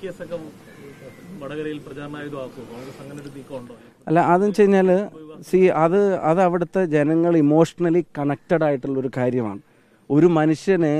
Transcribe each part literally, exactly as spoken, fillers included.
അല്ല, അതെന്ന് വെച്ച് കഴിഞ്ഞാൽ സി അത് അത് അവിടുത്തെ ജനങ്ങൾ ഇമോഷണലി കണക്റ്റഡ് ആയിട്ടുള്ളൊരു കാര്യമാണ്. ഒരു മനുഷ്യനെ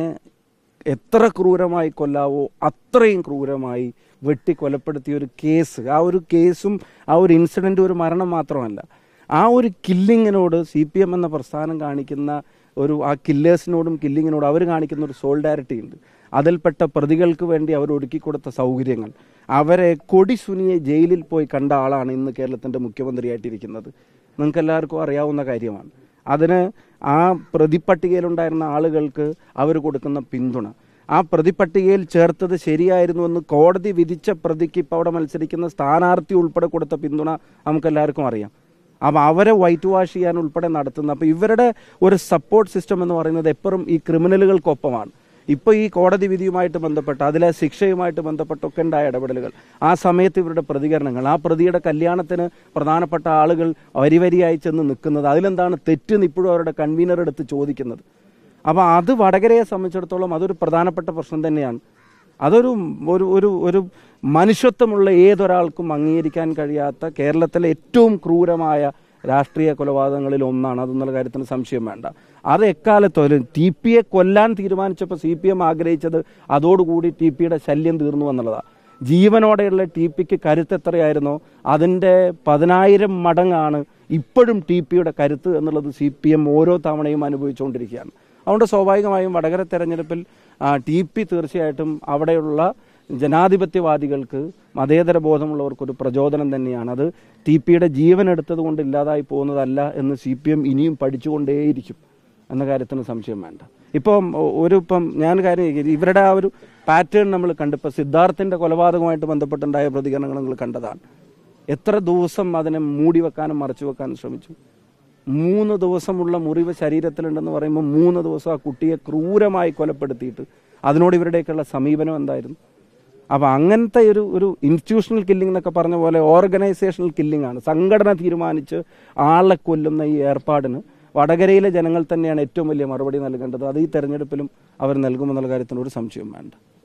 എത്ര ക്രൂരമായി കൊല്ലാവോ അത്രയും ക്രൂരമായി വെട്ടി കൊലപ്പെടുത്തിയ ഒരു കേസ്, ആ ഒരു കേസും ആ ഒരു ഇൻസിഡൻറ്റും ഒരു മരണം മാത്രമല്ല, ആ ഒരു കില്ലിങ്ങിനോട് സി പി എം എന്ന പ്രസ്ഥാനം കാണിക്കുന്ന ഒരു ആ കില്ലേഴ്സിനോടും കില്ലിങ്ങിനോടും അവർ കാണിക്കുന്ന ഒരു സോളിഡാരിറ്റി ഉണ്ട്. അതിൽപ്പെട്ട പ്രതികൾക്ക് വേണ്ടി അവർ ഒരുക്കിക്കൊടുത്ത സൗകര്യങ്ങൾ, അവരെ കൊടിസുനിയെ ജയിലിൽ പോയി കണ്ട ആളാണ് ഇന്ന് കേരളത്തിൻ്റെ മുഖ്യമന്ത്രിയായിട്ടിരിക്കുന്നത്. നിങ്ങൾക്ക് എല്ലാവർക്കും അറിയാവുന്ന കാര്യമാണ്. അതിന് ആ പ്രതിപട്ടികയിലുണ്ടായിരുന്ന ആളുകൾക്ക് അവർ കൊടുക്കുന്ന പിന്തുണ, ആ പ്രതിപട്ടികയിൽ ചേർത്തത് ശരിയായിരുന്നുവെന്ന് കോടതി വിധിച്ച പ്രതിക്ക് ഇപ്പോൾ അവിടെ മത്സരിക്കുന്ന സ്ഥാനാർത്ഥി ഉൾപ്പെടെ കൊടുത്ത പിന്തുണ നമുക്കെല്ലാവർക്കും അറിയാം. അപ്പോൾ അവരെ വൈറ്റ് വാഷ് ചെയ്യാൻ ഉൾപ്പെടെ നടത്തുന്ന, അപ്പോൾ ഇവരുടെ ഒരു സപ്പോർട്ട് സിസ്റ്റം എന്ന് പറയുന്നത് എപ്പോഴും ഈ ക്രിമിനലുകൾക്കൊപ്പമാണ്. ഇപ്പോൾ ഈ കോടതി വിധിയുമായിട്ട് ബന്ധപ്പെട്ട് അതിലെ ശിക്ഷയുമായിട്ട് ബന്ധപ്പെട്ടൊക്കെ ഉണ്ടായ ഇടപെടലുകൾ, ആ സമയത്ത് ഇവരുടെ പ്രതികരണങ്ങൾ, ആ പ്രതിയുടെ കല്യാണത്തിന് പ്രധാനപ്പെട്ട ആളുകൾ വരി വരിയായി ചെന്ന് നിൽക്കുന്നത്, അതിലെന്താണ് തെറ്റെന്ന് ഇപ്പോഴും അവരുടെ കൺവീനർ എടുത്ത് ചോദിക്കുന്നത്. അപ്പോൾ അത് വടകരയെ സംബന്ധിച്ചിടത്തോളം അതൊരു പ്രധാനപ്പെട്ട പ്രശ്നം തന്നെയാണ്. അതൊരു ഒരു ഒരു ഒരു മനുഷ്യത്വമുള്ള ഏതൊരാൾക്കും അംഗീകരിക്കാൻ കഴിയാത്ത കേരളത്തിലെ ഏറ്റവും ക്രൂരമായ രാഷ്ട്രീയ കൊലപാതകങ്ങളിൽ ഒന്നാണ്. അതെന്നുള്ള കാര്യത്തിന് സംശയം വേണ്ട. അത് എക്കാലത്തോലും ടി പിയെ കൊല്ലാൻ തീരുമാനിച്ചപ്പോൾ സി പി എം ആഗ്രഹിച്ചത് അതോടുകൂടി ടി പിയുടെ ശല്യം തീർന്നു എന്നുള്ളതാണ്. ജീവനോടെയുള്ള ടി പിക്ക് കരുത്ത് എത്രയായിരുന്നോ അതിൻ്റെ പതിനായിരം മടങ്ങാണ് ഇപ്പോഴും ടി പിയുടെ കരുത്ത് എന്നുള്ളത് സി പി എം ഓരോ തവണയും അനുഭവിച്ചുകൊണ്ടിരിക്കുകയാണ്. അതുകൊണ്ട് സ്വാഭാവികമായും വടകര തെരഞ്ഞെടുപ്പിൽ ടി പി തീർച്ചയായിട്ടും അവിടെയുള്ള ജനാധിപത്യവാദികൾക്ക്, മതേതര ബോധമുള്ളവർക്കൊരു പ്രചോദനം തന്നെയാണ്. അത് ടി പിയുടെ ജീവൻ എടുത്തത് കൊണ്ട് ഇല്ലാതായി പോകുന്നതല്ല എന്ന് സി പി എം ഇനിയും പഠിച്ചുകൊണ്ടേയിരിക്കും എന്ന കാര്യത്തിന് സംശയം വേണ്ട. ഇപ്പം ഒരു ഇപ്പം ഞാൻ കാര്യം ഇവരുടെ ആ ഒരു പാറ്റേൺ നമ്മൾ കണ്ടിപ്പോൾ സിദ്ധാർത്ഥിൻ്റെ കൊലപാതകമായിട്ട് ബന്ധപ്പെട്ടുണ്ടായ പ്രതികരണങ്ങൾ നിങ്ങൾ കണ്ടതാണ്. എത്ര ദിവസം അതിനെ മൂടി വെക്കാനും മറച്ചു വെക്കാനും ശ്രമിച്ചു. മൂന്ന് ദിവസമുള്ള മുറിവ് ശരീരത്തിലുണ്ടെന്ന് പറയുമ്പോൾ മൂന്ന് ദിവസം ആ കുട്ടിയെ ക്രൂരമായി കൊലപ്പെടുത്തിയിട്ട് അതിനോട് ഇവരുടെയൊക്കെയുള്ള സമീപനം എന്തായിരുന്നു? അപ്പോൾ അങ്ങനത്തെ ഒരു ഒരു ഇൻസ്റ്റിറ്റ്യൂഷണൽ കില്ലിംഗ് എന്നൊക്കെ പറഞ്ഞ പോലെ ഓർഗനൈസേഷണൽ കില്ലിംഗ് ആണ്. സംഘടന തീരുമാനിച്ച് ആളെ കൊല്ലുന്ന ഈ ഏർപ്പാടിന് വടകരയിലെ ജനങ്ങൾ തന്നെയാണ് ഏറ്റവും വലിയ മറുപടി നൽകേണ്ടത്. അത് ഈ തെരഞ്ഞെടുപ്പിലും അവർ നൽകുമെന്നുള്ള കാര്യത്തിന് ഒരു സംശയവും വേണ്ട.